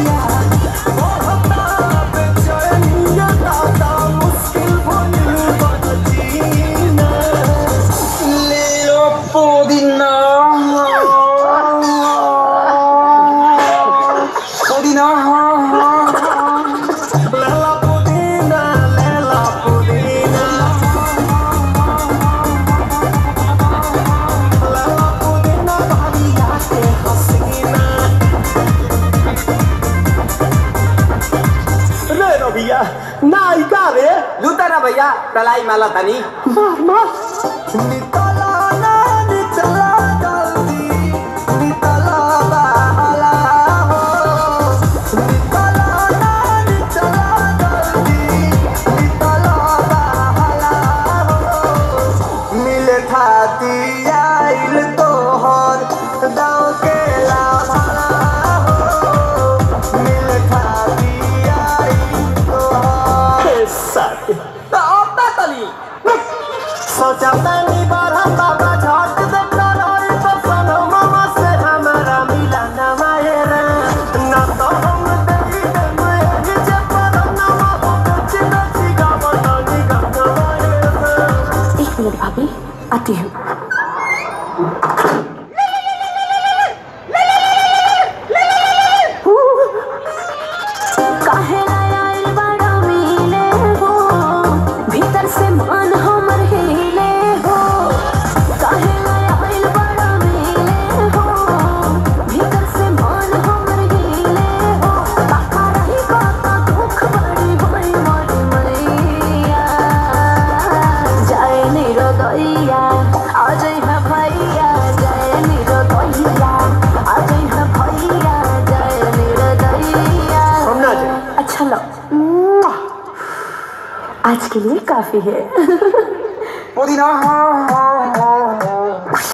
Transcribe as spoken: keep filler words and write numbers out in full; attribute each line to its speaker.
Speaker 1: भैया ना इका रे लूटा ना भैया डलाई माला तनी मार मार नितला ना नितला जल्दी नितला बाला हो नितला ना नितला जल्दी नितला बाला हो मिले खाती आइल तोहर दाव के लाभाला हो मिले खाती सोचा तनी बारह बाबा झट दे करई पसन मामा से हमारा मिला ना मायरा ना तो हम देई दे मैं जे पर ना हो कुछ नची गावत नी गाना मायरा।
Speaker 2: एक मिनट भाभी आती हूँ। अच्छा लो आज के लिए काफी है।
Speaker 1: पुदीना